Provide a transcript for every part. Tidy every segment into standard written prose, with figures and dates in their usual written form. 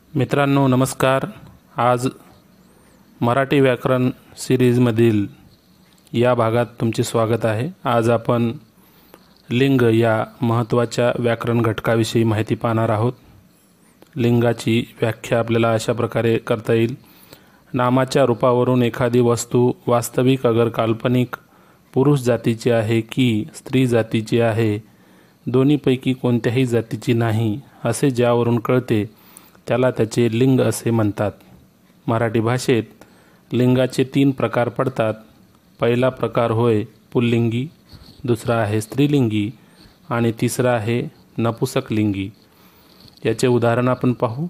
मित्रांनो नमस्कार. आज मराठी व्याकरण सिरीजमधील या भागात तुमचे स्वागत आहे. आज आपण लिंग या महत्त्वाच्या व्याकरण घटकाविषयी माहिती पाहणार आहोत. लिंगाची व्याख्या आपल्याला अशा प्रकारे करता येईल. नामाच्या रूपावरून एखादी वस्तू वास्तविक अगर काल्पनिक पुरुष जातीची आहे की स्त्री जातीची आहे, दोन्हीपैकी कोणत्याही जातीची नाही असे ज्यावरून कळते त्याला त्याचे लिंग असे म्हणतात. मराठी भाषेत लिंगाचे 3 प्रकार पडतात. पहिला प्रकार होय पुल्लिंगी, दुसरा आहे स्त्रीलिंगी आणि तिसरा आहे नपुसकलिंगी. याचे उदाहरण आपण पाहू.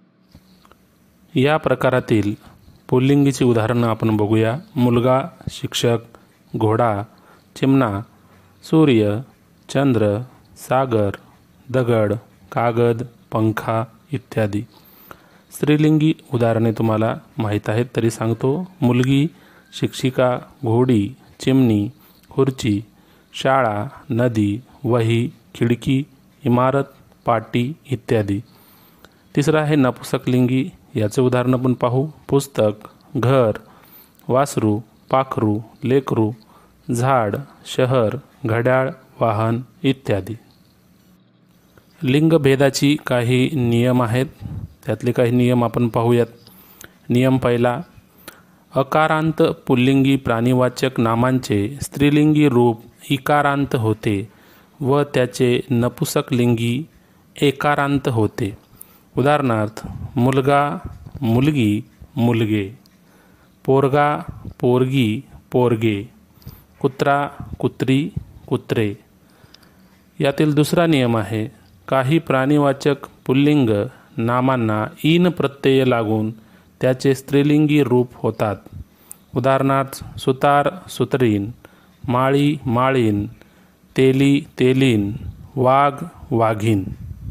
या प्रकारातील पुल्लिंगीची उदाहरणं आपण बघूया. मुलगा, शिक्षक, घोडा, चिमणा, सूर्य, चंद्र, सागर, दगड, कागद, पंखा इत्यादी. स्त्रीलिंगी उदाहरणे तुम्हाला माहीत आहेत तरी सांगतो. मुलगी, शिक्षिका, घोडी, चिमणी, खुर्ची, शाळा, नदी, वही, खिडकी, इमारत, पाटी इत्यादी. तिसरा आहे नपुसकलिंगी. याचे उदाहरण आपण पाहू. पुस्तक, घर, वासरू, पाखरू, लेकरू, झाड, शहर, घड्याळ, वाहन इत्यादी. लिंगभेदाची काही नियम आहेत. त्यातले काही नियम आपण पाहूयात. नियम पहिला, अकारांत पुल्लिंगी प्राणीवाचक नामांचे स्त्रीलिंगी रूप इकारांत होते व त्याचे नपुसकलिंगी एकारांत होते. उदाहरणार्थ मुलगा, मुलगी, मुलगे, पोरगा, पोरगी, पोरगे, कुत्रा, कुत्री, कुत्रे. यातील दुसरा नियम आहे, काही प्राणीवाचक पुल्लिंग नामांना ईन प्रत्यय लागून त्याचे स्त्रीलिंगी रूप होतात. उदाहरणार्थ सुतार, सुतरीन, माळी, माळीन, तेली, तेलीन, वाघ, वाघीन.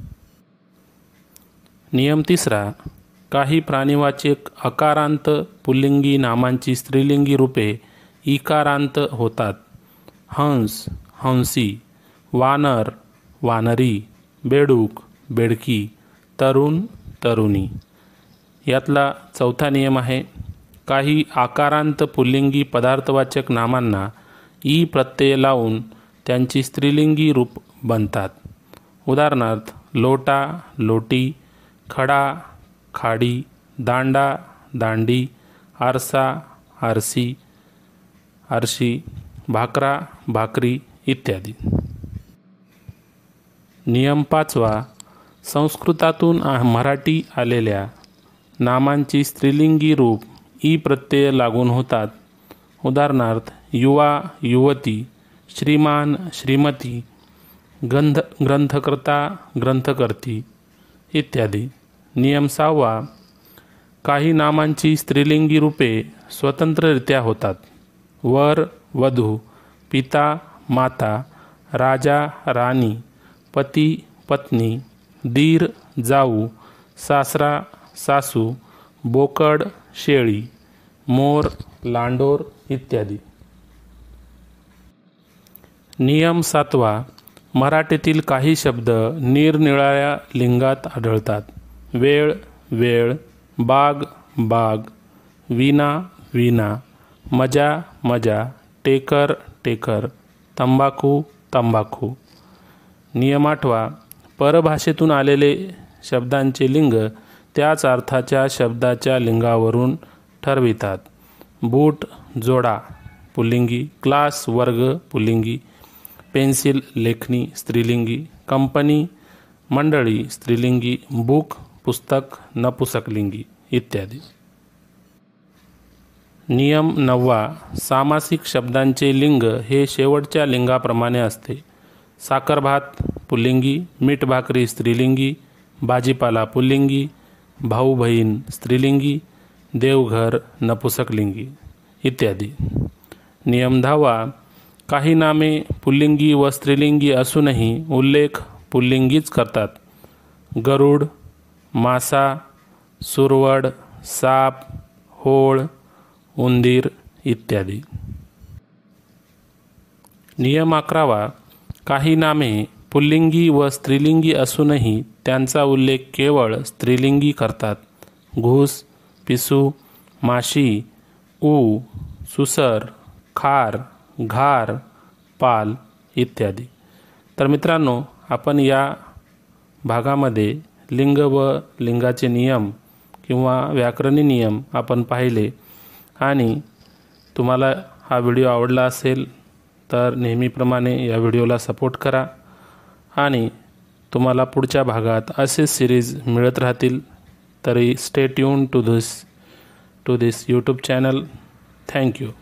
नियम तिसरा, काही प्राणीवाचक अकारांत पुल्लिंगी नामांची स्त्रीलिंगी रूपे इकारांत होतात. हंस, हंसी, वानर, वानरी, बेडूक, बेडकी, तरुण, तरुणी. यातला चौथा नियम आहे, काही आकारांत पुल्लिंगी पदार्थवाचक नामांना ई प्रत्यय लावून त्यांची स्त्रीलिंगी रूप बनतात. उदाहरणार्थ लोटा, लोटी, खडा, खाडी, दांडा, दांडी, आरसा, आरसी, आरशी, भाकरा, भाकरी इत्यादी. नियम पाचवा, संस्कृतातून मराठी आलेल्या नामांची स्त्रीलिंगी रूप ई प्रत्यय लागून होतात. उदाहरणार्थ युवा, युवती, श्रीमान, श्रीमती, ग्रंथकर्ता, ग्रंथकर्ती इत्यादी. नियम 6वा, काही नामांची स्त्रीलिंगी रूपे स्वतंत्ररित्या होतात. वर, वधू, पिता, माता, राजा, राणी, पती, पत्नी, दीर, जाऊ, सासरा, सासू, बोकड, शेळी, मोर, लांडोर इत्यादी. नियम 7वा, मराठीतील काही शब्द निरनिराळ्या लिंगात आढळतात. वेळ, वेळ, बाग, बाग, विना, विना, मजा, मजा, टेकर, टेकर, तंबाखू, तंबाखू. नियम 8वा, परभाषेतून आलेले शब्दांचे लिंग त्याच अर्थाच्या शब्दाच्या लिंगावरून ठरवितात. बूट, जोडा पुल्लिंगी, क्लास, वर्ग पुल्लिंगी, पेन्सिल, लेखणी स्त्रीलिंगी, कंपनी, मंडळी स्त्रीलिंगी, बुक, पुस्तक नपुसकलिंगी इत्यादी. नियम 9वा, सामासिक शब्दांचे लिंग हे शेवटच्या लिंगाप्रमाणे असते. साखर भात पुल्लिंगी, मीठ भाकरी स्त्रीलिंगी, भाजीपाला पुल्लिंगी, भाऊ बहीण स्त्रीलिंगी, देवघर नपुसकलिंगी इत्यादी. नियम 10वा, काही नामे पुल्लिंगी व स्त्रीलिंगी असूनही उल्लेख पुल्लिंगीच करतात. गरुड, मासा, सुरवड, साप, होळ, उंदीर इत्यादी. नियम 11वा, काही नामे पुल्लिंगी व स्त्रीलिंगी असूनही त्यांचा उल्लेख केवळ स्त्रीलिंगी करतात. घूस, पिसू, माशी, ऊ, सुसर, खार, घार, पाल इत्यादी. तर मित्रांनो, आपण या भागामध्ये लिंग व लिंगाचे नियम किंवा व्याकरणी नियम आपण पाहिले आणि तुम्हाला हा व्हिडिओ आवडला असेल तर नेहमीप्रमाणे या व्हिडिओला सपोर्ट करा आणि तुम्हाला पुढच्या भागात असे सिरीज मिळत राहतील. तरी stay tune to this YouTube channel. Thank you.